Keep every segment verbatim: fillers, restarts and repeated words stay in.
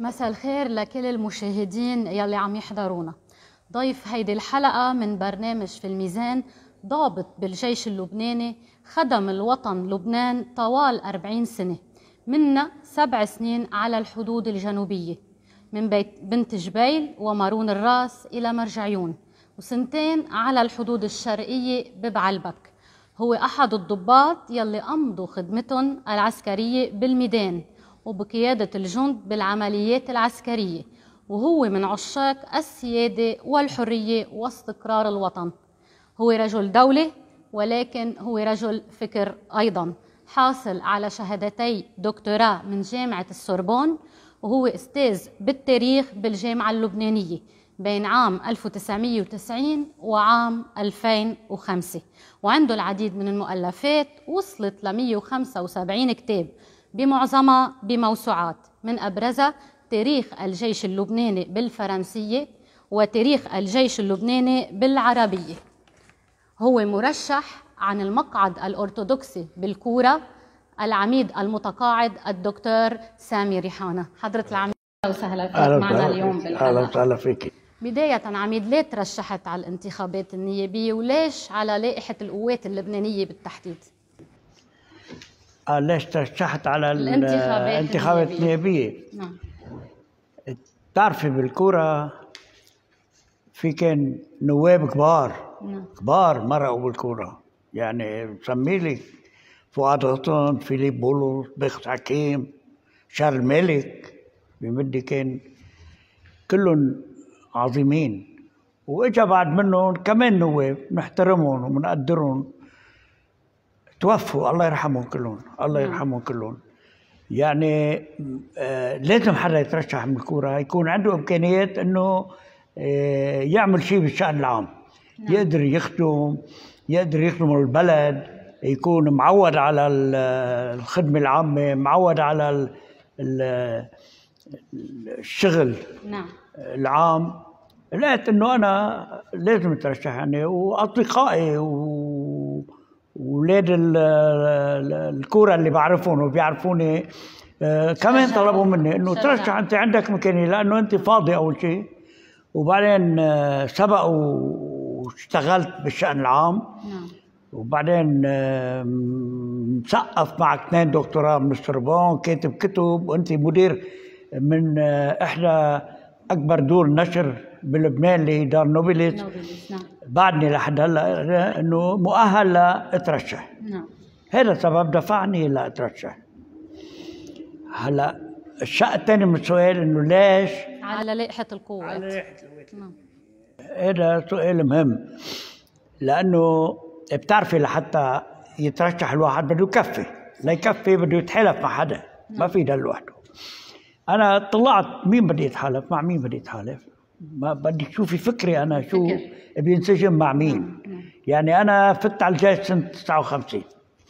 مساء الخير لكل المشاهدين يلي عم يحضرونا. ضيف هيدي الحلقة من برنامج في الميزان ضابط بالجيش اللبناني، خدم الوطن لبنان طوال أربعين سنة، منا سبع سنين على الحدود الجنوبية من بيت بنت جبيل ومارون الراس إلى مرجعيون، وسنتين على الحدود الشرقية ببعلبك. هو أحد الضباط يلي أمضوا خدمتهم العسكرية بالميدان وبقيادة الجند بالعمليات العسكرية، وهو من عشاق السيادة والحرية واستقرار الوطن. هو رجل دولة، ولكن هو رجل فكر أيضا، حاصل على شهادتي دكتوراه من جامعة السوربون، وهو أستاذ بالتاريخ بالجامعة اللبنانية بين عام ألف وتسعمئة وتسعين وعام ألفين وخمسة، وعنده العديد من المؤلفات وصلت ل مئة وخمسة وسبعين كتاب، بمعظمها بموسوعات، من أبرزها تاريخ الجيش اللبناني بالفرنسية وتاريخ الجيش اللبناني بالعربية. هو مرشح عن المقعد الأرثوذكسي بالكورة العميد المتقاعد الدكتور سامي ريحانة. حضرة العميد أهلا وسهلا فيك معنا اليوم بالحلقة. أهلا وسهلا فيك. بداية عميد، ليه ترشحت على الانتخابات النيابية وليش على لائحة القوات اللبنانية بالتحديد؟ آه ليش ترشحت على الانتخابات, الانتخابات النيابية؟ نعم. بتعرفي بالكورة في كان نواب كبار نعم. كبار مرقوا بالكورة، يعني بسمي لك فؤاد غطن، فيليب بولس، بخت حكيم، شارل مالك، بمدي كان كلهم عظيمين، واجا بعد منهم كمان نواب نحترمهم وبنقدرهم، توفوا الله يرحمهم كلهم، الله يرحمهم كلهم. يعني آه لازم حدا يترشح من الكورة يكون عنده إمكانيات إنه آه يعمل شيء بالشأن العام. نعم. يقدر يخدم يقدر يخدم البلد، يكون معود على الخدمة العامة، معود على ال ال الشغل. نعم. العام. لقيت إنه أنا لازم أترشح يعني، وأصدقائي و ولاد الكورة اللي بعرفهم وبيعرفوني آه كمان طلبوا مني انه ترشح، انت عندك امكانيه لانه انت فاضي اول شيء، وبعدين آه سبق واشتغلت بالشأن العام. نعم. وبعدين آه مثقف معك اثنين دكتوراه من السوربون، كاتب كتب، وانت مدير من آه احدى اكبر دور نشر بلبنان اللي هي دار نوبلس. نوبلس. نعم. بعدني لحد هلا انه مؤهل لاترشح. نعم. هذا سبب دفعني لاترشح. هلا الشق الثاني من السؤال انه ليش على لائحة القوات؟ على لائحة القوات. نعم. هذا سؤال مهم، لانه بتعرفي لحتى يترشح الواحد بده يكفي، لا يكفي بده يتحالف مع حدا. نعم. ما في ده لوحده. انا طلعت مين بدي يتحالف مع مين بدي يتحالف، ما بدي تشوفي فكري انا شو بينسجم مع مين. نعم. يعني انا فت على الجيش سنه تسعة وخمسين،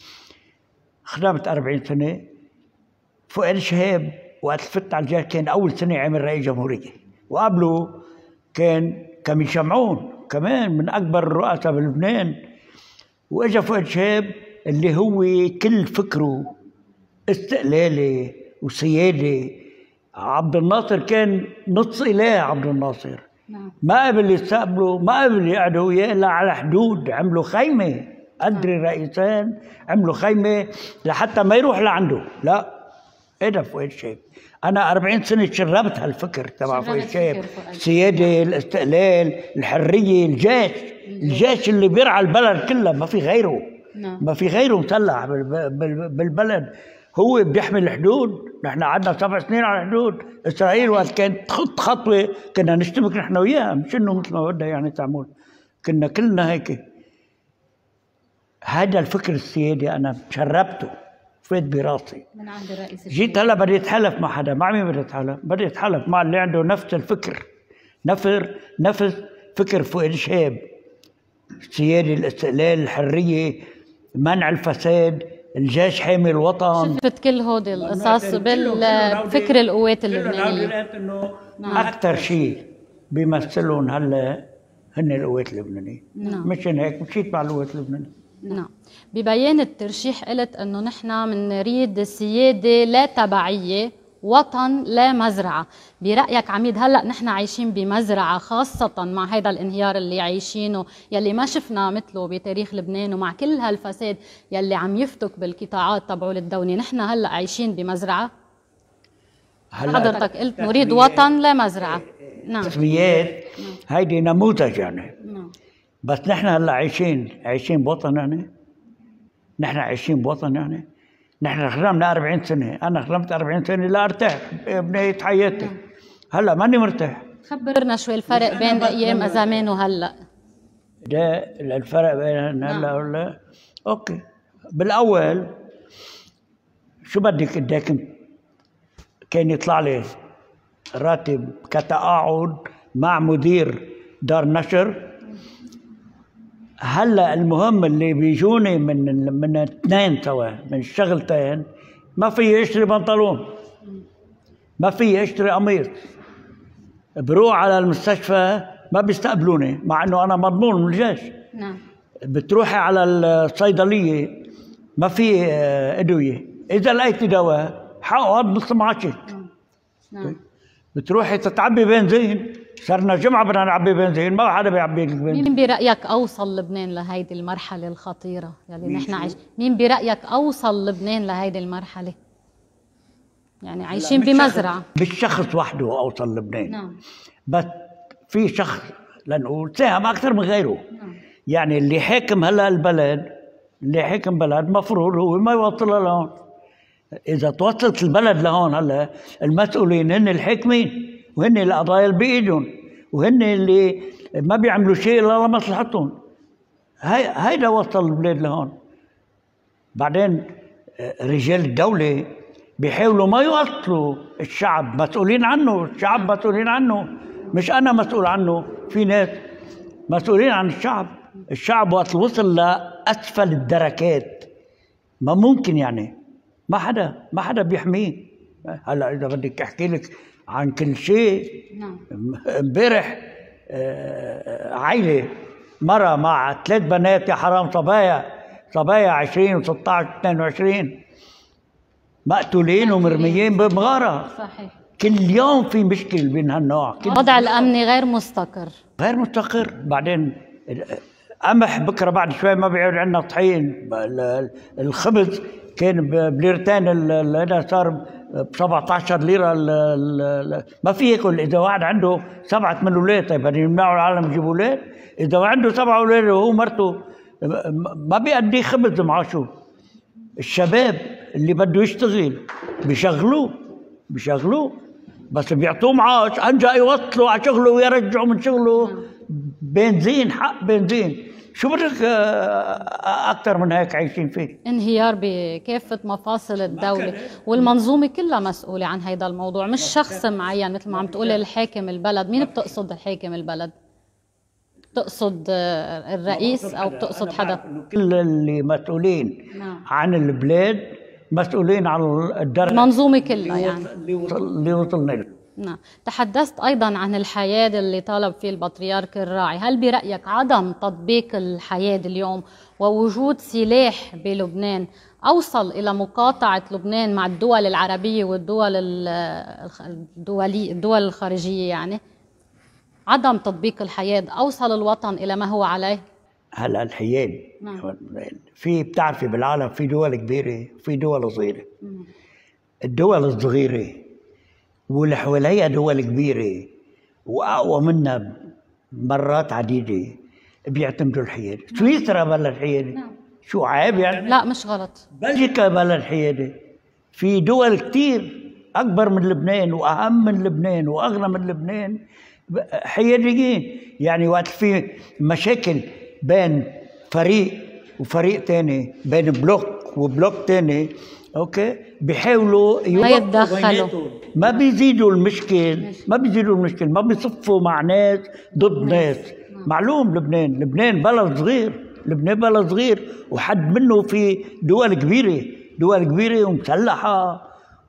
خدمت أربعين سنه. فؤاد شهاب وقت فت على الجيش كان اول سنه عمل رئيس جمهوريه، وقبله كان كميل شمعون كمان من اكبر الرؤساء بلبنان. واجا فؤاد شهاب اللي هو كل فكره استقلالي وسياده. عبد الناصر كان نص إله. عبد الناصر. نعم. ما قبل يستقبلوا، ما قبل يقعدوا وياه الا على حدود، عملوا خيمه. أدري رئيسان عملوا خيمه لحتى ما يروح لعنده. لا، هذا فؤاد شهاب. انا أربعين سنه شربت هالفكر تبع فؤاد شهاب، السياده، الاستقلال، الحريه، الجيش، الجيش اللي بيرعى البلد كلها، ما في غيره. نعم. ما في غيره مسلح بالبلد، هو بيحمي الحدود. نحن قعدنا سبع سنين على الحدود. اسرائيل وقت كانت تخط خطوه كنا نشتبك نحن وياها، مش انه مثل ما بدها يعني تعمل، كنا كلنا هيك. هذا الفكر السيادي انا شربته، فات براسي من عند الرئيس. جيت هلا بدي اتحالف مع حدا، مع مين بدي اتحالف؟ بدي اتحالف مع اللي عنده نفس الفكر، نفس نفس فكر فؤاد شهاب، السياده، الاستقلال، الحريه، منع الفساد، الجيش حامي الوطن. شفت كل هودي القصص بالفكر القوات اللبنانيه. انه اكثر شيء بيمثلهم هلا هن القوات اللبنانيه. نعم. مشان هيك مشيت مع القوات اللبنانيه. نعم. ببيان الترشيح قلت انه نحن بنريد سياده لا تبعيه وطن لا مزرعة. برأيك عميد هلأ نحن عايشين بمزرعة، خاصة مع هذا الانهيار اللي عايشينه يلي ما شفنا مثله بتاريخ لبنان، ومع كل هالفساد يلي عم يفتك بالقطاعات تبعول الدولة، نحن هلأ عايشين بمزرعة؟ حضرتك قلت نريد وطن لا مزرعة. نعم. تسميات هيدي نموذج يعني. نعم. بس نحن هلا عايشين عايشين بوطن يعني؟ نحن عايشين بوطن يعني؟ نحن خدمنا أربعين سنة، أنا خدمت أربعين سنة لا أرتاح بنهاية حياتي. نعم. هلا ماني مرتاح. خبرنا شوي الفرق بين أيام زمان وهلا. ده الفرق بين هلا ولا؟ أوكي. بالأول شو بدك بدك كان يطلع لي راتب كتقاعد مع مدير دار نشر. هلا المهم اللي بيجوني من من اثنين سوا من الشغلتين ما في اشتري بنطلون، ما في اشتري قميص، بروح على المستشفى ما بيستقبلوني مع انه انا مضمون من الجيش. نعم. بتروحي على الصيدليه ما في ادويه، اذا لقيتي دواء حقعد نص معاشك. نعم. بتروحي تتعبي بنزين، صرنا جمعه بدنا نعبي بنزين ما حدا بيعبي لك بنزين. مين برايك اوصل لبنان لهيدي المرحله الخطيره يلي نحن عايش؟ مين برايك اوصل لبنان لهيدي المرحله؟ يعني عايشين بمزرعه. مش شخص وحده اوصل لبنان. نعم. بس في شخص لنقول ساهم اكثر من غيره. نعم. يعني اللي حاكم هلا البلد، اللي حاكم بلد مفروض هو ما يوصلها لهون. إذا توصلت البلد لهون هلا المسؤولين هن الحاكمين، وهن القضايا اللي بإيدهم، وهن اللي ما بيعملوا شيء إلا لمصلحتهم. هاي هيدا وصل البلاد لهون. بعدين رجال الدولة بيحاولوا ما يوصلوا الشعب، مسؤولين عنه، الشعب مسؤولين عنه، مش أنا مسؤول عنه، في ناس مسؤولين عن الشعب. الشعب وقت وصل لأسفل الدركات ما ممكن يعني ما حدا ما حدا بيحميه. هلا اذا بدك احكي لك عن كل شيء. نعم. امبارح عائله مره مع ثلاث بنات يا حرام، صبايا صبايا عشرين و16 اثنين وعشرين مقتولين ومرميين بمغاره. صحيح. كل يوم في مشكل من هالنوع. الوضع الامني غير مستقر غير مستقر. بعدين قمح بكره بعد شوي ما بيعود عندنا طحين، الخبز كان بليرتين هذا صار ب سبعة عشر ليره. ال ال ما في ياكل. اذا واحد عنده سبعه من اولاد، طيب بدهم يمنعوا العالم يجيبوا اولاد؟ اذا عنده سبعه اولاد وهو مرته ما بيأدي خبز معاشه. الشباب اللي بده يشتغل بيشغلوه بيشغلوه بس بيعطوه معاش، انجا يوصلوا على شغله ويرجعوا من شغله بنزين، حق بنزين. شو بدك اكثر من هيك عايشين فيه؟ انهيار بكافه مفاصل الدوله، والمنظومه كلها مسؤوله عن هذا الموضوع، مش شخص معين مثل ما عم تقولي الحاكم البلد. مين بتقصد الحاكم البلد؟ بتقصد الرئيس او بتقصد حدا؟ كل اللي مسؤولين عن البلاد مسؤولين عن الدرجه المنظومه كلها يعني اللي وصلنا له. نعم. تحدثت أيضا عن الحياد اللي طالب فيه البطريرك الراعي. هل برأيك عدم تطبيق الحياد اليوم ووجود سلاح بلبنان أوصل إلى مقاطعة لبنان مع الدول العربية والدول الدولي الدول الخارجية؟ يعني عدم تطبيق الحياد أوصل الوطن إلى ما هو عليه؟ هلا الحياد نعم. في بتعرفي بالعالم في دول كبيرة وفي دول صغيرة. نعم. الدول الصغيرة واللي حواليها دول كبيرة وأقوى منا مرات عديدة بيعتمدوا الحياد. سويسرا بلد حيادة. نعم. شو عيب يعني؟ لا مش غلط. بلجيكا بلد حيادة. في دول كتير أكبر من لبنان وأهم من لبنان وأغنى من لبنان حياديين. يعني وقت في مشاكل بين فريق وفريق تاني، بين بلوك وبلوك تاني، اوكي، بيحاولوا ما يتدخلوا، ما بيزيدوا المشكل، ما بيزيدوا المشكل، ما بيصفوا مع ناس ضد ناس. معلوم لبنان لبنان بلد صغير، لبنان بلد صغير وحد منه في دول كبيرة، دول كبيرة ومسلحة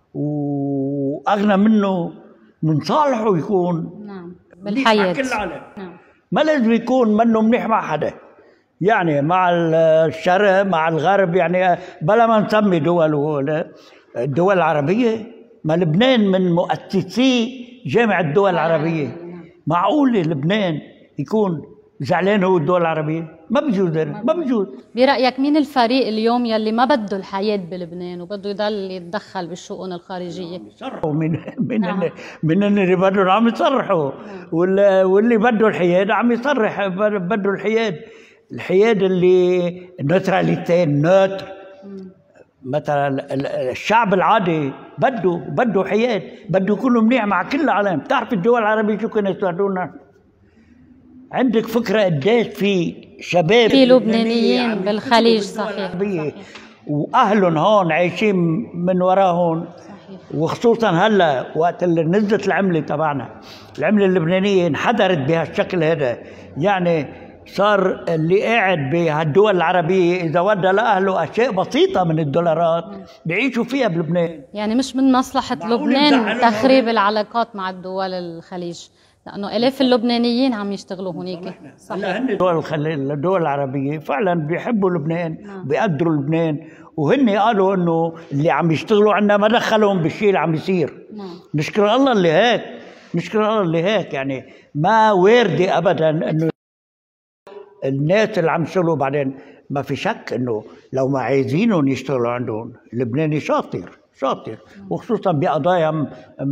وأغنى منه، من صالحه يكون نعم بالحياة. نعم. ما لازم يكون منه منيح مع حدا، يعني مع الشرق مع الغرب، يعني بلا ما نسمي دول الدول العربية ما لبنان من مؤسسي جامعة الدول العربية. معقول لبنان يكون زعلان هو الدول العربية؟ ما بجوز، ما بجوز. برأيك مين الفريق اليوم يلي ما بده الحياة بلبنان وبده يضل يتدخل بالشؤون الخارجية؟ يصرحوا من من آه. من اللي بدهم عم يصرحوا، واللي, واللي بده الحياد عم يصرح بده الحياد. الحياد اللي نوتراليتين نوتر، مثلا الشعب العادي بده بده حياد، بده يكون منيح مع كل العالم. بتعرف الدول العربية شو كانوا يساعدونا؟ عندك فكرة قديش في شباب في لبنانيين بالخليج؟ صحيح, صحيح. واهلهم هون عايشين من وراهم. صحيح. وخصوصا هلا وقت اللي نزلت العمله تبعنا، العمله اللبنانيه انحدرت بهالشكل هذا. يعني صار اللي قاعد بهالدول العربيه اذا ودى لاهله اشياء بسيطه من الدولارات بيعيشوا فيها بلبنان. يعني مش من مصلحه لبنان تخريب العلاقات مع الدول الخليج، لانه الاف اللبنانيين عم يشتغلوا هنيك. صحيح. الدول الخليج الدول العربيه فعلا بيحبوا لبنان، نعم. بيقدروا لبنان، وهن قالوا انه اللي عم يشتغلوا عندنا ما دخلهم بالشيء اللي عم يصير. نعم. نشكر الله اللي هيك، نشكر الله اللي هيك. يعني ما وارده ابدا انه الناس اللي عم يشتغلوا بعدين ما في شك انه لو ما عايزينهم يشتغلوا عندهم، اللبناني شاطر شاطر، وخصوصا بقضايا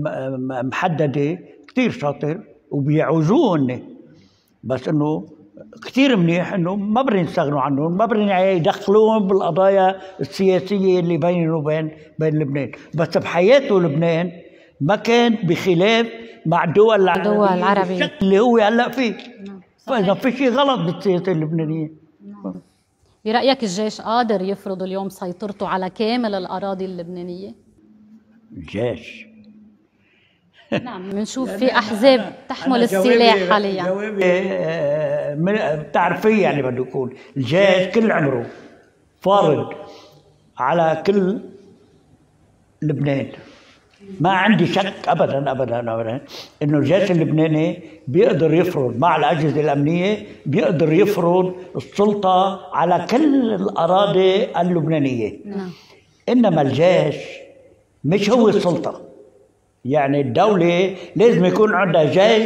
محدده كثير شاطر وبيعوزوه هن. بس انه كثير منيح انه ما بدنا نستغنوا عنهم، ما بدنا يدخلوهم بالقضايا السياسيه اللي بيننا وبين بين لبنان. بس بحياته لبنان ما كان بخلاف مع الدول العربيه, العربية. الشكل اللي هو هلا فيه. فاذا في شيء غلط بالسياسه اللبنانيه. برايك الجيش قادر يفرض اليوم سيطرته على كامل الاراضي اللبنانيه؟ الجيش نعم، بنشوف في احزاب تحمل السلاح حاليا. جوابي بتعرفيه يعني بده يكون الجيش كل عمره فارض على كل لبنان. ما عندي شك ابدا ابدا ابدا انه الجيش اللبناني بيقدر يفرض مع الاجهزه الامنيه، بيقدر يفرض السلطه على كل الاراضي اللبنانيه. نعم. انما الجيش مش هو السلطه. يعني الدولة لازم يكون عندها جيش،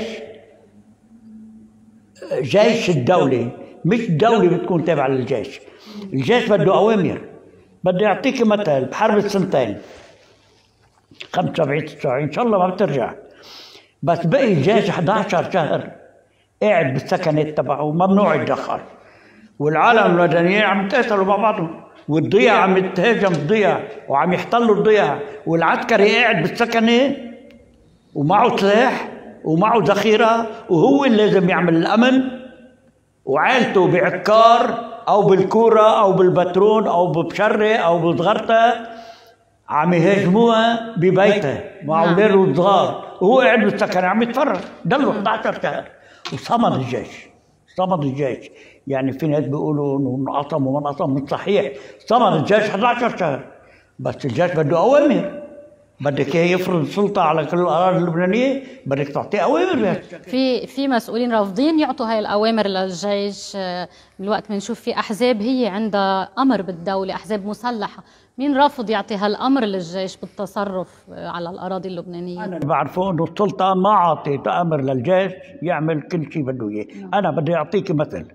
جيش الدولة، مش الدولة بتكون تابعة للجيش. الجيش بده أوامر. بدي أعطيك مثل بحرب السنتين خمسة وسبعين تسعة وسبعين إن شاء الله ما بترجع، بس بقي الجيش أحد عشر شهر قاعد بالسكنات تبعه ممنوع يتدخل، والعالم المدنيين عم يتقاتلوا مع بعضهم، والضياع عم يتهاجم الضياع وعم يحتلوا الضياع، والعسكري قاعد بالسكنه ومعه سلاح ومعه ذخيره، وهو اللي لازم يعمل الامن، وعائلته بعكار او بالكوره او بالبترون او ببشره او بصغرته عم يهاجموها ببيته مع اولاده الصغار، وهو قاعد بالسكنه عم يتفرج. ضلوا أحد عشر شهر وصمد الجيش، صمد الجيش. يعني في ناس بيقولوا انه انقسم وما انقسم، مش صحيح. صمد الجيش أحد عشر شهر، بس الجيش بده اوامر. بدك اياه يفرض سلطه على كل الاراضي اللبنانيه، بدك تعطيه اوامر. في في مسؤولين رافضين يعطوا هاي الاوامر للجيش. من الوقت بنشوف في احزاب هي عندها امر بالدوله، احزاب مسلحه، مين رافض يعطي هالامر للجيش بالتصرف على الاراضي اللبنانيه؟ انا بعرفه انه السلطه ما عطت امر للجيش يعمل كل شيء بده اياه. انا بدي اعطيك مثل،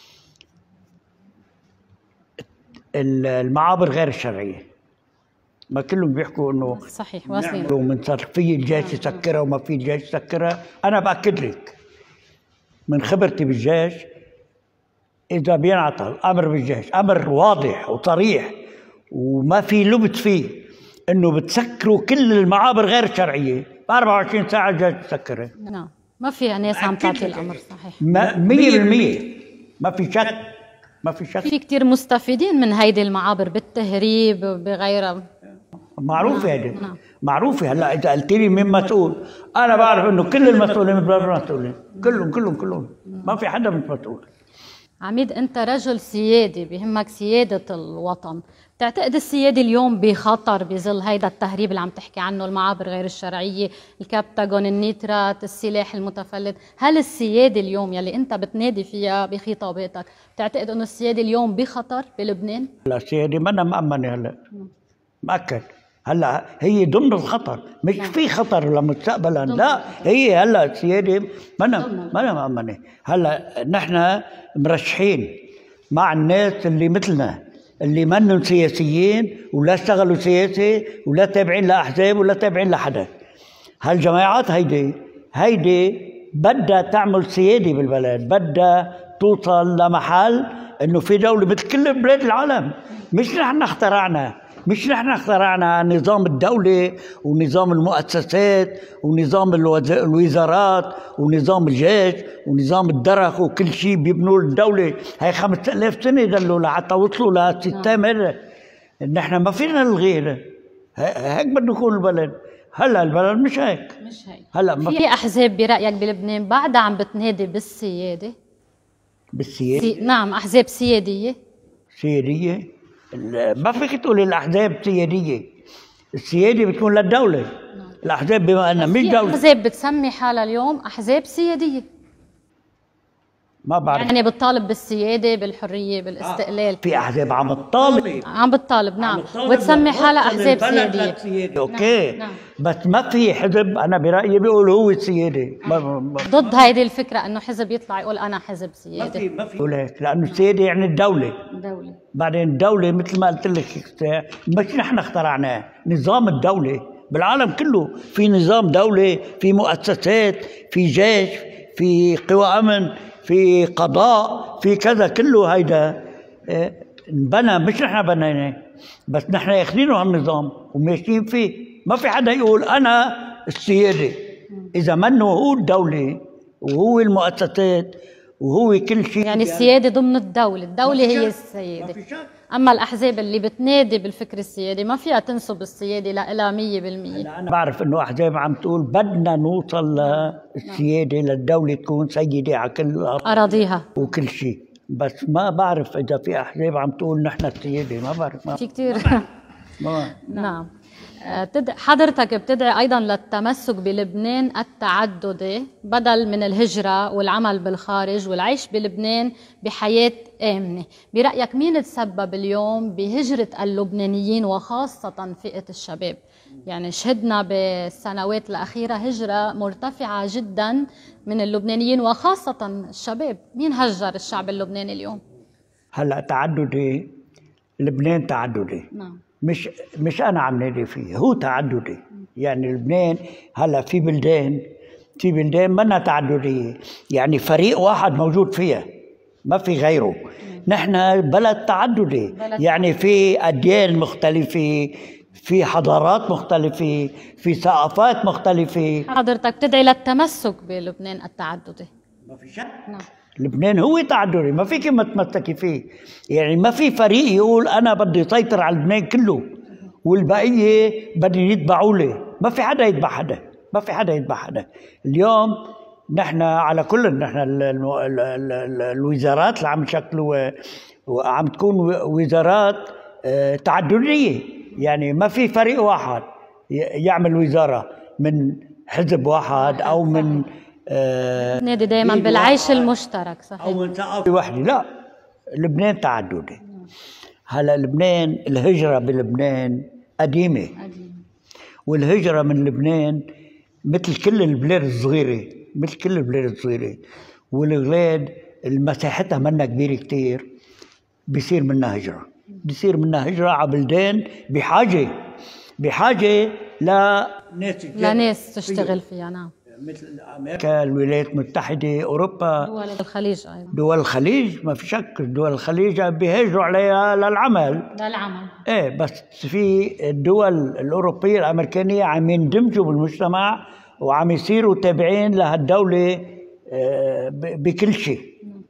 المعابر غير الشرعيه ما كلهم بيحكوا انه صحيح واصلين من صار في الجيش يسكرها وما في الجيش يسكرها. انا باكد لك من خبرتي بالجيش، اذا بينعطى الامر بالجيش امر واضح وصريح وما في لبس فيه انه بتسكروا كل المعابر غير الشرعيه ب أربعة وعشرين ساعه الجيش بتسكرها. نعم، ما في ناس عم تعطي الامر. صحيح مية بالمية ما في شك، ما في شك. في كثير مستفيدين من هيدي المعابر بالتهريب بغيرها، معروفة هيدي. نعم. معروفة. هلا إذا قلت لي مين مسؤول، أنا بعرف إنه كل المسؤولين مسؤولين، كلهم كلهم كلهم، ما في حدا مش مسؤول. عميد، أنت رجل سيادي بيهمك سيادة الوطن، بتعتقد السيادة اليوم بخطر بظل هيدا التهريب اللي عم تحكي عنه، المعابر غير الشرعية، الكبتاغون، النيترات، السلاح المتفلت؟ هل السيادة اليوم يلي أنت بتنادي فيها بخطاباتك بتعتقد إنه السيادة اليوم بخطر بلبنان؟ لا، السيادة منا مأمنة هلا، مأكد. هلا هي ضمن الخطر، مش في خطر لمستقبلا، لا هي هلا السياده منا منا مأمنه. هلا نحن مرشحين مع الناس اللي مثلنا، اللي منهم سياسيين ولا اشتغلوا سياسي ولا تابعين لاحزاب ولا تابعين لحدا. هالجماعات هيدي هيدي بدها تعمل سياده بالبلد، بدها توصل لمحل انه في دوله مثل كل بلاد العالم. مش نحن اخترعنا مش نحن اخترعنا نظام الدولة ونظام المؤسسات ونظام الوزارات ونظام الجيش ونظام الدرك وكل شيء بيبنوا الدولة. هي خمسة آلاف سنة دلوا لحتى وصلوا لهالسيستم هذا. نحن ما فينا نلغيه، هيك بده يكون البلد. هلا البلد مش هيك مش هيك. هلا ما في احزاب برايك بلبنان بعدها عم بتنادي بالسياده؟ بالسيادة سي... نعم، احزاب سياديه. سيادية؟ ما فيك تقولي الأحزاب سيادية، السيادة بتكون للدولة. نعم. الأحزاب بما أنها مش دولة. أحزاب بتسمي حالها اليوم أحزاب سيادية، ما بعرف، يعني بتطالب بالسيادة، بالحرية، بالاستقلال. آه. في أحزاب عم تطالب عم بتطالب نعم، وتسمي حالها أحزاب سيادية. سيادية. أوكي. نعم. بس ما في حزب أنا برأيي بيقول هو السيادة. نعم. ضد هيدي الفكرة إنه حزب يطلع يقول أنا حزب سيادة. ما في ما في هيك، لأنه السيادة يعني الدولة. دولة. بعدين الدولة مثل ما قلت لك مش نحن اخترعناه، نظام الدولة بالعالم كله في نظام دولة، في مؤسسات، في جيش، في قوى أمن، في قضاء، في كذا، كله هيدا انبنى، مش نحن بنيناه، بس نحن ياخذينه هالنظام وماشيين فيه. ما في حدا يقول أنا السيادة إذا منه هو الدولة وهو المؤسسات وهو كل شيء. يعني السيادة ضمن الدولة، الدولة هي السيادة. أما الأحزاب اللي بتنادي بالفكر السيادي ما فيها تنسب السيادة لها مية بالمية. أنا بعرف إنه أحزاب عم تقول بدنا نوصل للسيادة، للدولة تكون سيدة على كل أراضيها وكل شيء، بس ما بعرف إذا في أحزاب عم تقول نحن السيادة، ما بعرف. ما في كتير. ما. نعم. حضرتك بتدعي أيضا للتمسك بلبنان التعددي بدل من الهجرة والعمل بالخارج والعيش بلبنان بحياة آمنة. برأيك مين تسبب اليوم بهجرة اللبنانيين وخاصة فئة الشباب؟ يعني شهدنا بالسنوات الأخيرة هجرة مرتفعة جدا من اللبنانيين وخاصة الشباب. مين هجر الشعب اللبناني اليوم؟ هلأ تعددي، لبنان تعددي. نعم. مش مش انا عم نادي فيه، هو تعددي. يعني لبنان هلا في بلدان في بلدان منها تعدديه، يعني فريق واحد موجود فيها ما في غيره. نحن بلد تعددي، بلد يعني في اديان مختلفه، في حضارات مختلفه، في ثقافات مختلفه. حضرتك بتدعي للتمسك بلبنان التعددي؟ ما في شك. نعم. لبنان هو تعددي، ما فيك ما تمسكي فيه. يعني ما في فريق يقول انا بدي اسيطر على لبنان كله والبقيه بدي يتبعوا لي. ما في حدا يتبع حدا، ما في حدا يتبع حدا. اليوم نحن على كل نحن الوزارات اللي عم يشكلوا وعم تكون وزارات تعدديه، يعني ما في فريق واحد يعمل وزاره من حزب واحد او من آه نادي دائما بالعيش المشترك. صحيح. او من ثقافه وحده. لا، لبنان تعددي. هلا لبنان الهجره بلبنان قديمه، قديمه، والهجره من لبنان مثل كل البلاد الصغيره، مثل كل البلاد الصغيره، والبلاد مساحتها منها كبيره كثير بيصير منها هجره، بيصير منها هجره على بلدان بحاجه بحاجه لناس لناس تشتغل فيها. نعم. مثل امريكا، الولايات المتحده، اوروبا، دول الخليج ايضا. دول الخليج ما في شك، دول الخليج بيهاجروا عليها للعمل. للعمل. ايه، بس في الدول الاوروبيه الامريكانيه عم يندمجوا بالمجتمع وعم يصيروا تابعين لهالدوله بكل شيء.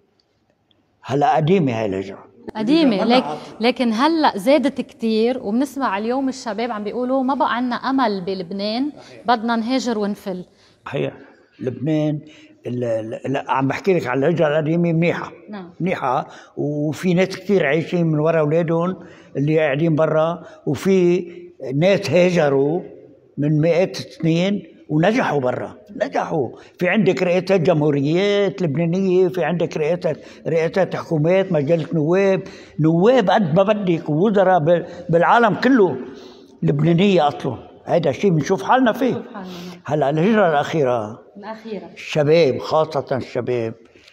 هلا قديمه هاي الهجره، قديمة، لكن لكن هلا زادت كثير، وبنسمع اليوم الشباب عم بيقولوا ما بقى عنا امل بلبنان، بدنا نهاجر ونفل. صحيح. لبنان لا عم بحكي لك على الهجره القديمه منيحه. نعم. منيحه، وفي ناس كثير عايشين من وراء اولادهم اللي قاعدين برا، وفي ناس هاجروا من مئات السنين ونجحوا برا، نجحوا. في عندك رئاسات جمهوريات لبنانيه، في عندك رئاسات رئاسات حكومات، مجلس نواب، نواب قد ما بدك، ووزراء بالعالم كله. لبنانيه اصلا، هذا شيء بنشوف حالنا فيه. شوف حالنا. هلا الهجره الاخيره الأخيرة الشباب، خاصه الشباب،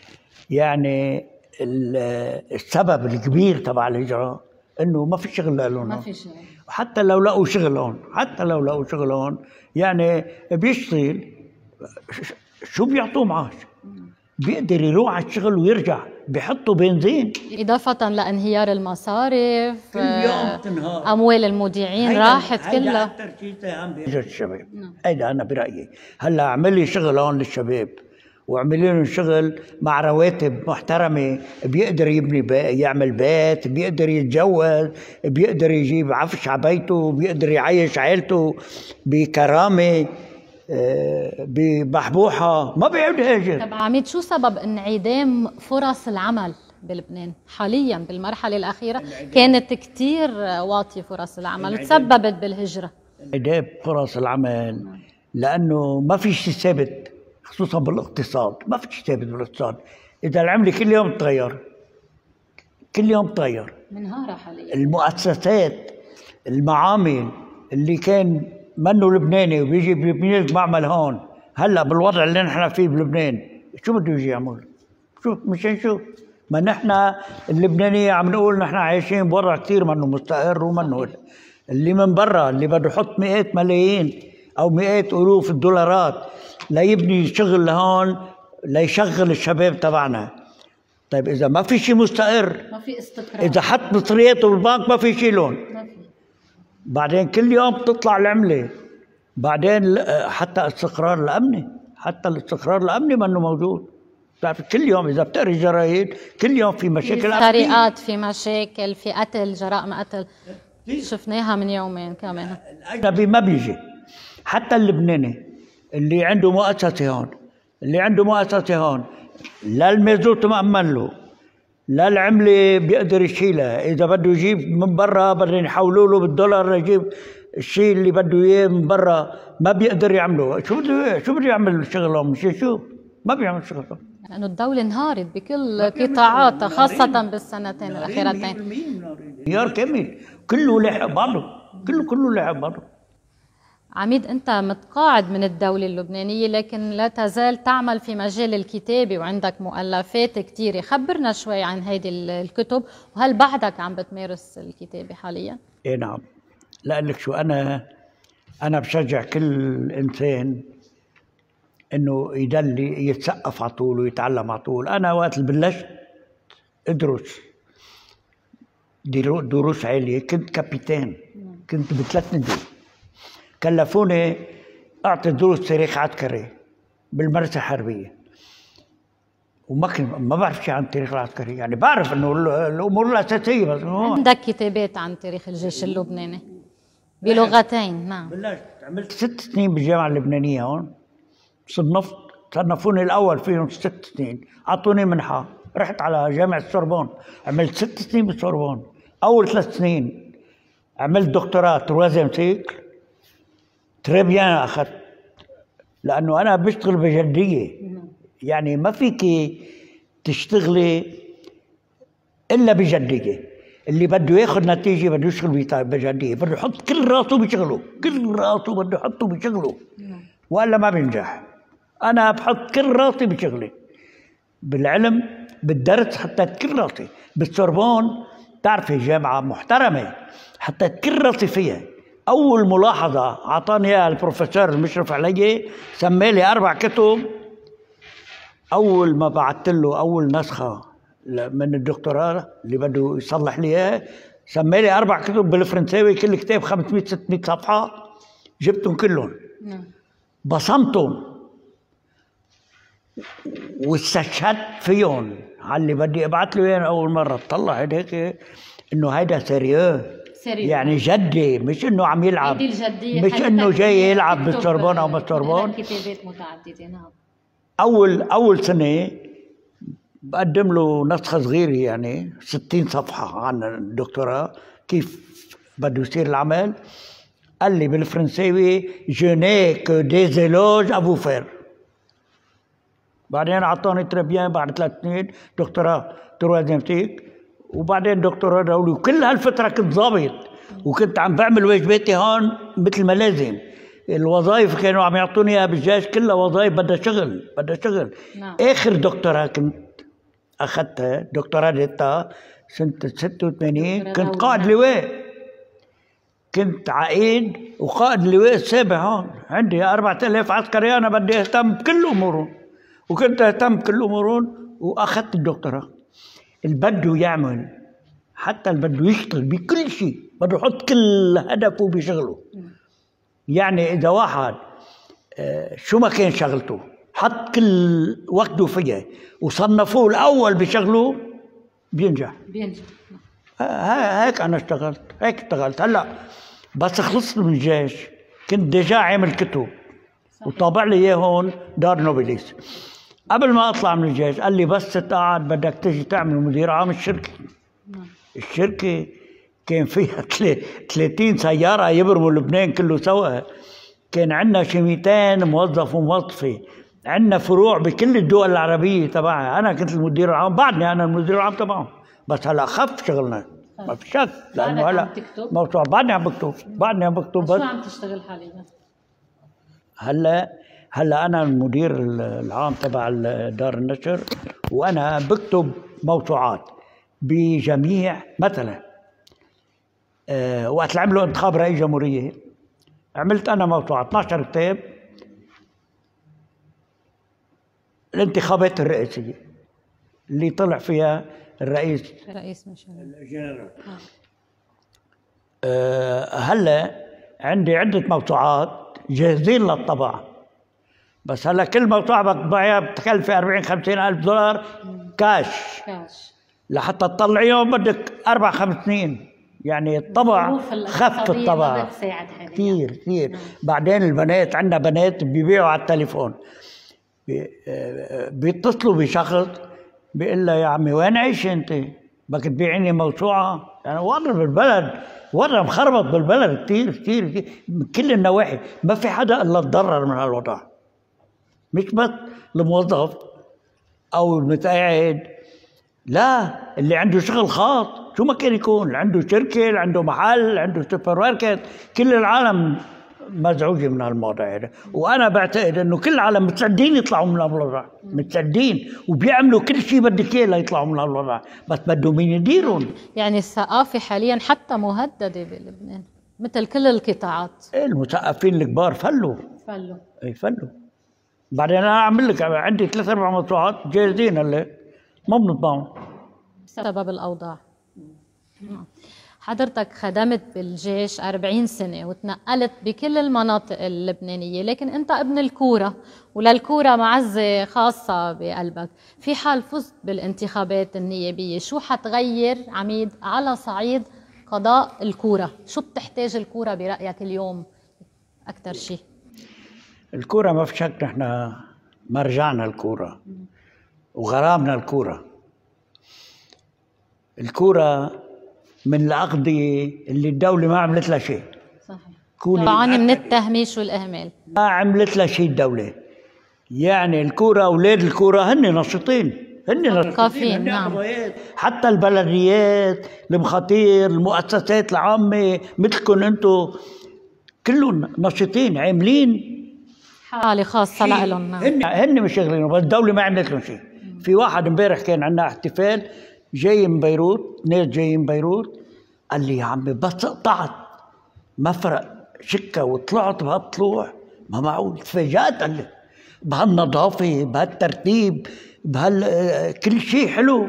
يعني ال- السبب الكبير تبع الهجره انه ما في شغل لهم. ما في شغل. حتى لو لقوا شغل هون، حتى لو لقوا شغل هون يعني بيشتغل، ش- شو بيعطوه معاش؟ بيقدر يروح على الشغل ويرجع، بيحطوا بنزين. إضافة لانهيار المصارف، كل يوم آه، تنهار. أموال المودعين هيدا- راحت هيدا كلها. أكتر شيء ساهم بهجرة الشباب. نعم. هيدا أنا برأيي. هلا اعملي شغل هون للشباب، واعملي لهم شغل مع رواتب محترمة، بيقدر يبني بي يعمل بيت، بيقدر يتجوز، بيقدر يجيب عفش على بيته، بيقدر يعيش عائلته بكرامة، آه، بمحبوحة، ما بيعود هاجر. طب عميد، شو سبب انعدام فرص العمل بلبنان حاليا بالمرحلة الأخيرة؟ كانت كتير واطية فرص العمل وتسببت بالهجرة. انعدام فرص العمل لانه ما في شيء ثابت، خصوصا بالاقتصاد، ما في شيء ثابت بالاقتصاد. اذا العمله كل يوم تغير، كل يوم تغير. منهارة حاليا. المؤسسات، المعامل اللي كان منه لبناني وبيجي بيبني لك معمل هون، هلا بالوضع اللي نحن فيه بلبنان شو بده يجي يعمل؟ شو مشان شو؟ ما نحن اللبنانية عم نقول نحن عايشين بوضع كثير منه مستقر ومنه اللي من برا اللي بده يحط مئات ملايين او مئات الوف الدولارات ليبني شغل لهون ليشغل الشباب تبعنا. طيب اذا ما في شيء مستقر، ما في استقرار، اذا حط مصرياته بالبنك ما في شيء لون، ما في. بعدين كل يوم بتطلع العمله، بعدين حتى استقرار الامني، حتى الاستقرار الامني منه موجود. بتعرف كل يوم اذا بتقري الجرايد كل يوم في مشاكل في أمنية. سرقات، في مشاكل، في قتل، جرائم قتل شفناها من يومين كمان. الاجنبي ما بيجي، حتى اللبناني اللي عنده مؤسسه هون، اللي عنده مؤسسه هون، لا المازوت مأمن له، لا العمله بيقدر يشيلها، اذا بده يجيب من برا بدهم يحولوا له بالدولار ليجيب الشيء اللي بده اياه من برا، ما بيقدر يعمله. شو بده شو بده يعمل شغلهم؟ مش شو ما بيعمل شغلهم، لأنه الدولة انهارت بكل قطاعاتها، خاصة بالسنتين الأخيرتين. انهيار كامل، كله لحق بعضه، كله كله لحق بعضه. عميد، أنت متقاعد من الدولة اللبنانية لكن لا تزال تعمل في مجال الكتابة وعندك مؤلفات كثيرة. خبرنا شوي عن هيدي الكتب، وهل بعدك عم بتمارس الكتابة حاليا؟ ايه نعم. لا لك شو، انا انا بشجع كل انسان انه يضل يتثقف على طول ويتعلم على طول. انا وقت اللي بلشت ادرس دروس عاليه كنت كابيتان، كنت بثلاث ندوة كلفوني اعطي دروس تاريخ عسكري بالمدرسه الحربيه، وما كنت ما بعرف شيء عن التاريخ العسكري، يعني بعرف انه الامور الاساسيه بس. عندك كتابات عن تاريخ الجيش اللبناني بلغتين؟ نعم. بلشت عملت ست سنين بالجامعه اللبنانيه هون، صنفت صنفوني الاول فيهم ست سنين، اعطوني منحه، رحت على جامعه السوربون، عملت ست سنين بالسوربون. اول ثلاث سنين عملت دكتوراه تروازيم سيكل، تري بيان اخذت، لانه انا بشتغل بجديه، يعني ما فيك تشتغلي الا بجديه. اللي بده ياخذ نتيجه بده يشتغل بجديه، بده يحط كل راسه بشغله، كل راسه بده يحطه بشغله، والا ما بينجح. انا بحط كل راسي بشغلي، بالعلم بالدرس حطيت كل راسي. بالسوربون تعرفي جامعه محترمه، حطيت كل راسي فيها. اول ملاحظه اعطاني اياها البروفيسور المشرف علي، سمالي اربع كتب. اول ما بعثت له اول نسخه من الدكتوراه اللي بده يصلح لي اياها، سمالي اربع كتب بالفرنساوي، كل كتاب خمسمئة ستمئة صفحه، جبتهم كلهم بصمتهم واستشهدت فيهم على اللي بدي ابعث له اياه اول مره. طلع هيك انه هيدا سيريو، يعني جدي، مش انه عم يلعب، مش انه جاي يلعب بالسوربون او بالسوربون. كتابات متعدده. نعم. اول اول سنه بقدم له نسخه صغيره يعني ستين صفحه عن الدكتوراه كيف بده يصير العمل. قال لي بالفرنساوي جو ني كو دي زيلوج افو فير. بعدين اعطاني تربيان بعد ثلاث سنين دكتوراه تروازيم سيكل، وبعدين دكتوراه دولي، وكل هالفتره كنت ضابط وكنت عم بعمل واجباتي هون مثل ما لازم. الوظائف كانوا عم يعطوني اياها بالجيش كلها وظائف بدها شغل بدها شغل. نعم. اخر دكتوراه كنت اخذتها دكتوراه ديتا سنه ستة وثمانين، كنت قائد لواء، كنت عقيد وقائد اللواء السابع هون. عندي أربعة آلاف عسكري، انا بدي اهتم بكل امورهم، وكنت اهتم بكل امورهم واخذت الدكتوراه. اللي بده يعمل، حتى اللي بده يشتغل بكل شيء بده يحط كل هدفه بشغله. يعني اذا واحد شو ما كان شغلته حط كل وقته فيها وصنفوه الاول بشغله بينجح بينجح. هيك انا اشتغلت هيك اشتغلت. هلا بس خلصت من الجيش كنت ديجا عامل كتب وطابع لي اياه هون دار نوبليس. قبل ما اطلع من الجيش قال لي بس تقعد بدك تجي تعمل مدير عام الشركه. الشركه كان فيها ثلاثين سياره يبرموا لبنان كله سوا، كان عندنا شي مئتين موظف وموظفه، عندنا فروع بكل الدول العربيه تبعها. انا كنت المدير العام، بعدني انا المدير العام تبعهم، بس هلا خف شغلنا ما في شك، لانه هلا موضوع بعدني عم بكتب بعدني عم بكتب بس. شو عم تشتغل حاليا؟ هلا هلا انا المدير العام تبع دار النشر، وانا بكتب موسوعات بجميع، مثلا أه وقت عملوا انتخاب رئيس جمهوريه عملت انا موسوعه اثني عشر كتاب الانتخابات الرئاسيه اللي طلع فيها الرئيس الرئيس مش الجنرال. أه هلا عندي عده موسوعات جاهزين للطبع، بس هلا كل موسوعه بطبعها بتكلف أربعين خمسين الف دولار كاش كاش لحتى تطلعيهم بدك اربع خمس سنين. يعني الطبع خف الطبع كثير كثير. نعم. بعدين البنات عندنا بنات بيبيعوا على التليفون، بيتصلوا بشخص بيقول له يا عمي وين عايش انت؟ بدك تبيعيني موسوعه؟ يعني وضع بالبلد وضع مخربط بالبلد كثير كثير كثير من كل النواحي، ما في حدا الا تضرر من هالوضع، مش بس الموظف او المتقاعد، لا اللي عنده شغل خاص شو ما كان يكون، عنده شركه، عنده محل، عنده سوبر ماركت، كل العالم مزعوجه من هالموضوع هذا. وانا بعتقد انه كل العالم مستعدين يطلعوا من هالوضع، مستعدين وبيعملوا كل شيء بدك اياه ليطلعوا من هالوضع، بس بدهم مين يديرهم. يعني الثقافه حاليا حتى مهدده بلبنان مثل كل القطاعات. المثقفين الكبار فلوا فلوا اي فلوا. بعدين انا اعمل لك عندي ثلاث اربع موسوعات جاهزين هلا ما بنطبعهم بسبب الاوضاع. حضرتك خدمت بالجيش أربعين سنة وتنقلت بكل المناطق اللبنانية، لكن أنت ابن الكورة وللكورة معزة خاصة بقلبك. في حال فزت بالانتخابات النيابية شو حتغير عميد على صعيد قضاء الكورة؟ شو بتحتاج الكورة برأيك اليوم أكثر شيء؟ الكورة ما في شك نحن مرجعنا الكورة وغرامنا الكورة. الكورة من الأقضية اللي الدولة ما عملت لها شيء. صحيح. طبعا من التهميش والإهمال. ما عملت لها شيء الدولة. يعني الكورة أولاد الكورة هن نشيطين، هن نشيطين. نعم. حتى البلديات، المخاطير، المؤسسات العامة مثلكم أنتم كلهم نشيطين عاملين حالة خاصة لهم. نعم. هن هن مشغلين بس الدولة ما عملت لهم شيء. في واحد امبارح كان عندنا احتفال جاي من بيروت، ناس جاي من بيروت، قال لي يا عمي بس قطعت مفرق شكه وطلعت بهالطلوع ما معقول، تفاجأت قال لي بهالنظافه بهالترتيب بهال كل شيء حلو.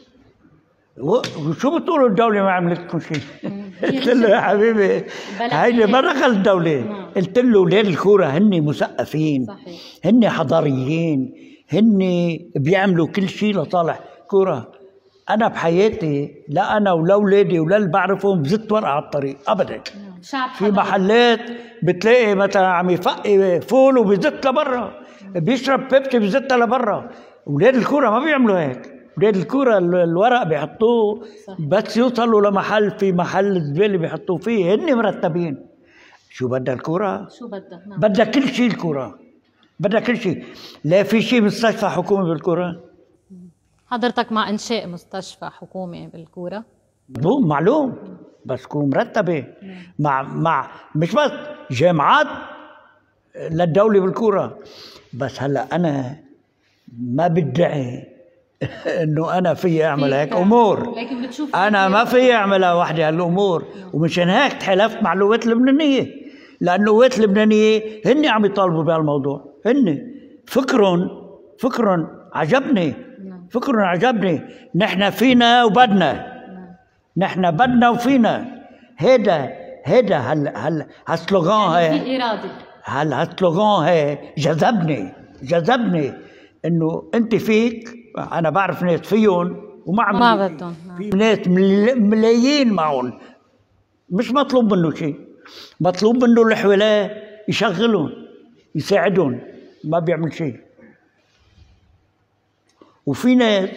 وشو بتقولوا الدوله ما عملت لكم شيء؟ قلت له يا حبيبي هيدي ما دخل الدوله. قلت له اولاد الكوره هن مثقفين، هن حضاريين، هن بيعملوا كل شيء لصالح كوره. أنا بحياتي لا أنا ولا أولادي ولا اللي بعرفهم بزت ورقة على الطريق أبدا. في محلات بتلاقي مثلا عم يفقي فول وبزت لبرا، بيشرب بيبسي بزتها لبرا. أولاد الكورة ما بيعملوا هيك. أولاد الكورة الورق بيحطوه بس يوصلوا لمحل، في محل زبالة بيحطوه فيه، هن مرتبين. شو بدها الكورة؟ شو بدها؟ نعم. بدها كل شيء الكورة، بدها كل شيء. لا في شيء مستشفى حكومي بالكورة. حضرتك مع إنشاء مستشفى حكومي بالكورة؟ مو معلوم بس تكون مرتبة مع مع مش بس جامعات للدولة بالكورة. بس هلا أنا ما بدعي إنه أنا في أعمل هيك أمور، أنا ما في أعملها وحدي هالأمور. ومشان هيك تحالفت مع القوات اللبنانية، لأن القوات اللبنانية هن عم يطالبوا بهالموضوع. هن فكرهم فكرهم عجبني، فكرهم عجبني. نحن فينا وبدنا، نحن بدنا وفينا. هيدا هيدا هال هال هالسلوغان هي في إرادة. هال هالسلوغان هي جذبني جذبني انه انت فيك. انا بعرف ناس فيهم وما عم ما بدهم. في ناس ملايين معهم مش مطلوب منه شيء، مطلوب منه اللي حواليه يشغلهم يساعدهم، ما بيعمل شيء. وفي ناس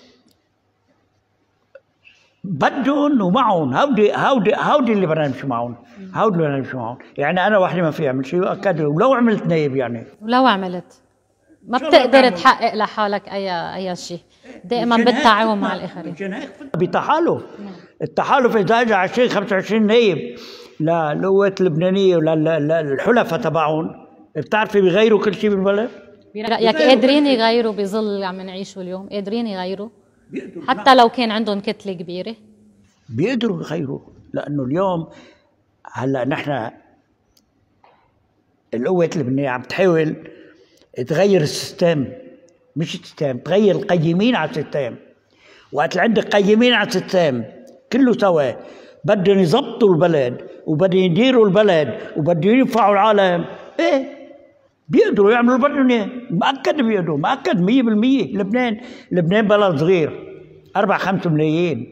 بدهم ومعهم. هودي هودي هودي اللي بدنا نمشي معهم، هودي اللي بدنا نمشي معهم. يعني انا وحدي ما في اعمل شيء واكد، ولو عملت نايب يعني ولو عملت ما بتقدر تحقق لحالك اي اي شيء، دائما بالتعاون مع الاخرين. بتحالف. التحالف اذا اجى عشرين خمسة وعشرين نايب للقوات اللبنانيه وللحلفاء تبعهم، بتعرفي بيغيروا كل شيء بالبلد. برايك قادرين يغيروا بظل اللي عم نعيشه اليوم؟ قادرين يغيروا حتى لو كان عندهم كتله كبيره؟ بيقدروا يغيروا، لانه اليوم هلا نحن القوات اللبنانيه عم تحاول تغير السيستم، مش السيستم، تغير القيمين على السيستم. وقت عندك قيمين على السيستم كله سوا بدهم يضبطوا البلد وبدهم يديروا البلد وبدهم ينفعوا العالم، ايه بيقدروا يعملوا اللي بدهم اياه. مأكد بيقدروا، مأكد مية بالمية. لبنان لبنان بلد صغير، أربع خمس ملايين،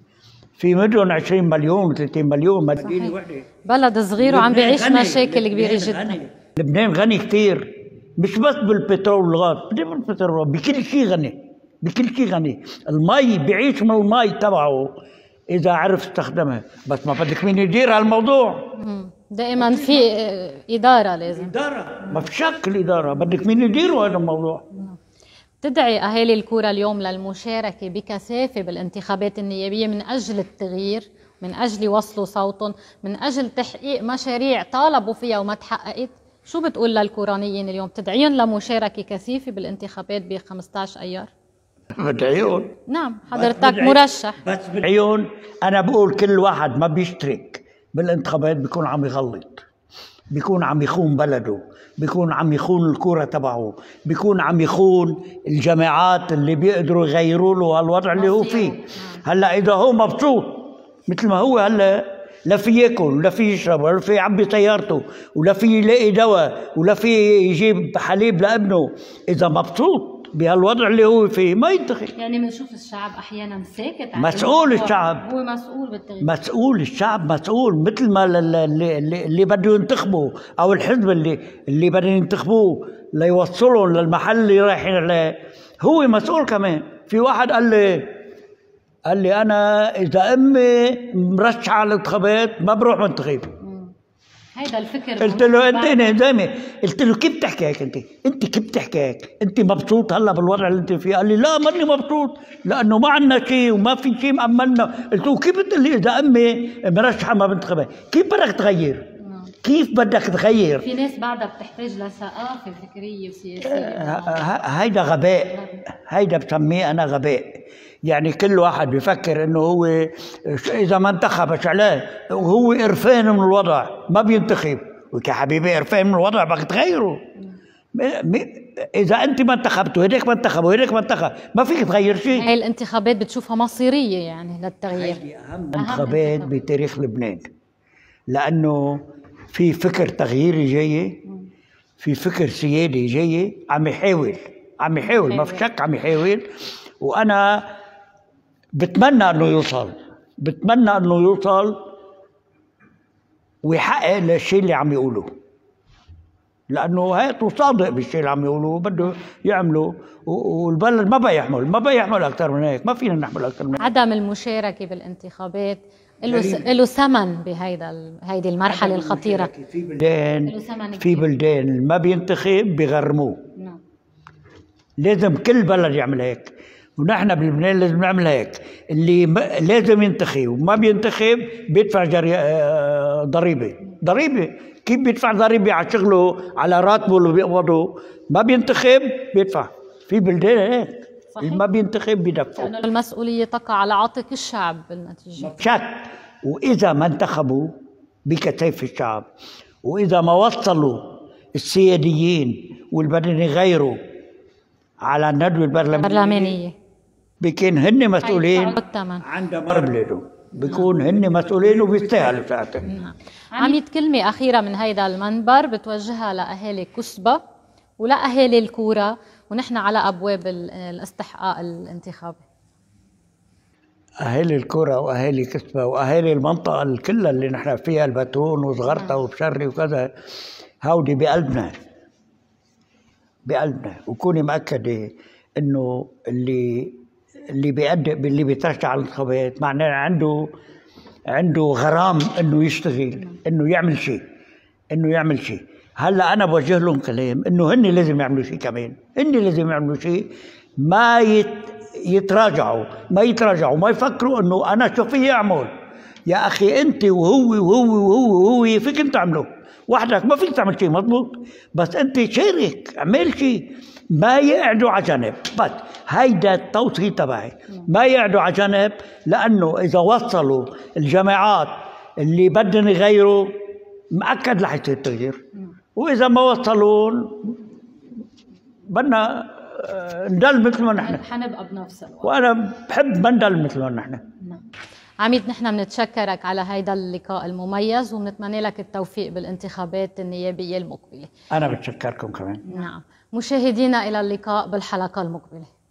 في مدن عشرين مليون وثلاثين مليون، مدينة وحدة. بلد صغير وعم بيعيش مشاكل كبيرة جدا. لبنان غني كثير، مش بس بالبترول والغاز، بالبترول بكل شيء غني، بكل شيء غني. المي بيعيش من المي تبعه إذا عرف استخدمها، بس ما بدك مين يدير هالموضوع. دائما في إدارة لازم. إدارة، ما في شك الإدارة، بدك مين يديروا هذا الموضوع. تدعي أهالي الكورة اليوم للمشاركة بكثافة بالانتخابات النيابية من أجل التغيير، من أجل يوصلوا صوتهم، من أجل تحقيق مشاريع طالبوا فيها وما تحققت. شو بتقول للكورانيين اليوم؟ تدعيهم لمشاركة كثيفة بالانتخابات ب خمسة عشر أيار؟ بدعيهم. نعم حضرتك مرشح. بس بدعيهم. أنا بقول كل واحد ما بيشترك بالانتخابات بيكون عم يغلط، بيكون عم يخون بلده، بيكون عم يخون الكورة تبعه، بيكون عم يخون الجماعات اللي بيقدروا يغيروا له هالوضع اللي هو فيه. هلا إذا هو مبسوط مثل ما هو هلا، لا في ياكل ولا في يشرب ولا في يعبي سيارته ولا في يلاقي دواء ولا في يجيب حليب لابنه، إذا مبسوط بهالوضع اللي هو فيه ما ينتخب. يعني بنشوف الشعب احيانا ساكت عن مسؤول الشعب، هو مسؤول بالتغيير. مسؤول الشعب، مسؤول مثل ما اللي, اللي, اللي بده ينتخبوا او الحزب اللي اللي بده ينتخبوه ليوصلهم للمحل اللي رايحين عليه، هو مسؤول كمان. في واحد قال لي قال لي انا اذا امي مرشحه على الانتخابات ما بروح منتخب. هيدا الفكر. قلت له انت انهزامي، قلت له كيف بتحكي هيك؟ انت انت كيف بتحكي هيك؟ انت مبسوط هلا بالوضع اللي انت فيه؟ قال لي لا ماني مبسوط لانه ما عندنا شيء وما في شيء مأملنا. قلت له كيف بتقول لي اذا امي مرشحه ما بنتخبها؟ كيف بدك تغير؟ كيف بدك تغير؟ في ناس بعدها بتحتاج لثقافه فكريه وسياسيه. هيدا غباء، هيدا بسميه انا غباء. يعني كل واحد بيفكر انه هو اذا ما انتخبش عليه وهو قرفان من الوضع ما بينتخب. يا حبيبي قرفان من الوضع بدك تغيره. اذا انت ما انتخبت وهيك ما انتخب وهيك ما انتخب ما فيك تغير شيء. هاي الانتخابات بتشوفها مصيريه يعني للتغيير. هي اهم انتخابات بتاريخ لبنان، لانه في فكر تغييري جاي، في فكر سيادي جاي عم يحاول عم يحاول ما في شك عم يحاول. وانا بتمنى انه يوصل، بتمنى انه يوصل ويحقق الشيء اللي عم يقوله، لانه هيك صادق بالشيء اللي عم يقوله بده يعمله. والبلد ما بقى يحمل ما بقى يحمل اكثر من هيك، ما فينا نحمل اكثر من هيك. عدم المشاركه بالانتخابات له له ثمن بهيدا هيدي المرحله الخطيره. في بلدان في بلدان ما بينتخب بيغرموه. نعم. لازم كل بلد يعمل هيك. ونحن بلبنان لازم نعمل هيك. اللي لازم ينتخب وما بينتخب بيدفع جري... ضريبه. ضريبه كيف بيدفع ضريبه على شغله على راتبه اللي بيقبضه؟ ما بينتخب بيدفع. في بلدان هيك اللي ما بينتخب بيدفعوا. لأن المسؤوليه تقع على عاتق الشعب بالنتيجه. شك. واذا ما انتخبوا بكتاف الشعب، واذا ما وصلوا السياديين والبدني غيره على الندوه البرلمانيه بيكون هن مسؤولين عن دمار بلاده، بيكون هن مسؤولين وبيستاهلوا ساعتها. نعم. عميد كلمه اخيره من هيدا المنبر بتوجهها لاهالي كسبة ولاهالي الكوره ونحن على ابواب الاستحقاق الانتخابي. اهالي الكوره واهالي كسبة واهالي المنطقه كلها اللي نحن فيها، البتون وصغرتها وبشري وكذا، هودي بقلبنا بقلبنا. وكوني مأكده انه اللي اللي بيقدم اللي بيترشح على الانتخابات معناه عنده عنده غرام انه يشتغل، انه يعمل شيء، انه يعمل شيء. هلا انا بوجه لهم كلام انه هن لازم يعملوا شيء كمان، هن لازم يعملوا شيء، ما يت يتراجعوا ما يتراجعوا ما يفكروا انه انا شو في اعمل. يا اخي انت وهو وهو وهو وهو فيك انت تعمله وحدك، ما فيك تعمل شيء مضبوط، بس انت شارك اعمل شيء. ما يقعدوا على جنب، بس هيدا التوصية تبعي، ما يقعدوا على جنب، لانه اذا وصلوا الجماعات اللي بدهم يغيروا مأكد رح يصير تغيير، واذا ما وصلون بدنا نضل مثل ما نحن، حنبقى بنفس الوقت. وانا بحب ما نضل مثل ما نحن. نعم. عميد نحن بنتشكرك على هيدا اللقاء المميز وبنتمنى لك التوفيق بالانتخابات النيابيه المقبله. انا بتشكركم كمان. نعم. مشاهدينا الى اللقاء بالحلقه المقبله.